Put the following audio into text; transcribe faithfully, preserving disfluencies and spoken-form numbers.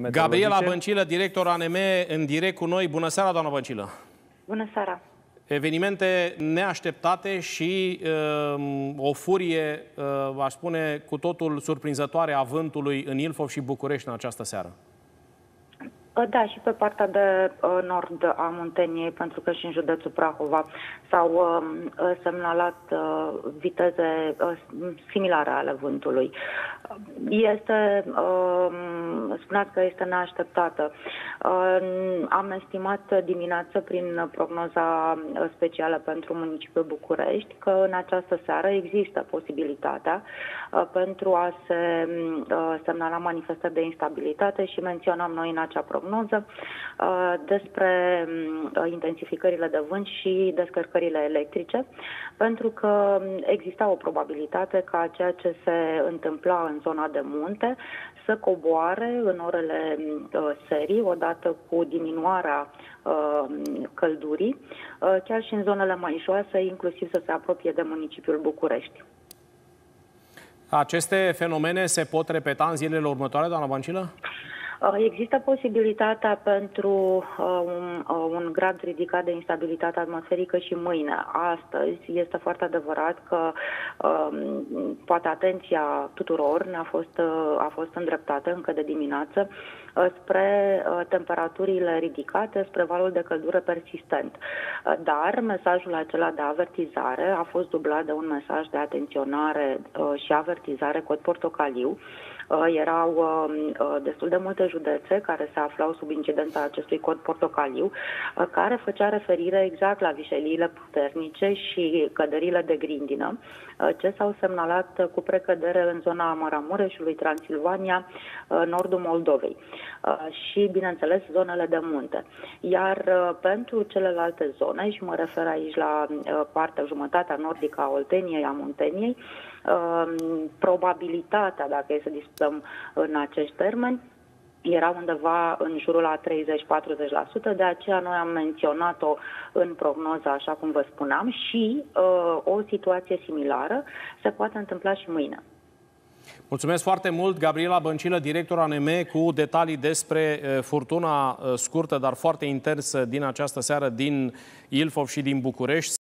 Gabriela Băncilă, director A N M, în direct cu noi. Bună seara, doamnă Băncilă! Bună seara! Evenimente neașteptate și uh, o furie, uh, aș spune, cu totul surprinzătoare a vântului în Ilfov și București în această seară. Da, și pe partea de uh, nord a Munteniei, pentru că și în județul Prahova s-au uh, semnalat uh, viteze uh, similare ale vântului. Este, uh, spuneați că este neașteptată. Uh, am estimat dimineață prin prognoza specială pentru municipiul București că în această seară există posibilitatea uh, pentru a se uh, semnala manifestări de instabilitate și menționam noi în acea prognoză despre intensificările de vânt și descărcările electrice, pentru că exista o probabilitate ca ceea ce se întâmpla în zona de munte să coboare în orele serii, odată cu diminuarea căldurii, chiar și în zonele mai joase, inclusiv să se apropie de municipiul București. Aceste fenomene se pot repeta în zilele următoare, doamna Băncilă? Există posibilitatea pentru uh, un, uh, un grad ridicat de instabilitate atmosferică și mâine. Astăzi este foarte adevărat că uh, poate atenția tuturor ne-a fost, uh, a fost îndreptată încă de dimineață uh, spre uh, temperaturile ridicate, spre valul de căldură persistent. Uh, dar mesajul acela de avertizare a fost dublat de un mesaj de atenționare uh, și avertizare cod portocaliu. Uh, erau uh, destul de multe județe care se aflau sub incidența acestui cod portocaliu, uh, care făcea referire exact la vișeliile puternice și căderile de grindină, uh, ce s-au semnalat uh, cu precădere în zona Maramureșului, Transilvania, uh, nordul Moldovei uh, și, bineînțeles, zonele de munte. Iar uh, pentru celelalte zone, și mă refer aici la uh, partea, jumătatea nordică a Olteniei, a Munteniei, uh, probabilitatea, dacă e să discutăm în acești termeni, era undeva în jurul la treizeci-patruzeci la sută, de aceea noi am menționat-o în prognoză, așa cum vă spuneam, și uh, o situație similară se poate întâmpla și mâine. Mulțumesc foarte mult, Gabriela Băncilă, director A N M, cu detalii despre furtuna scurtă, dar foarte intensă din această seară din Ilfov și din București.